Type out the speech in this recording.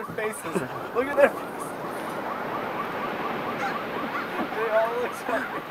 their faces. Look at their faces. They all look so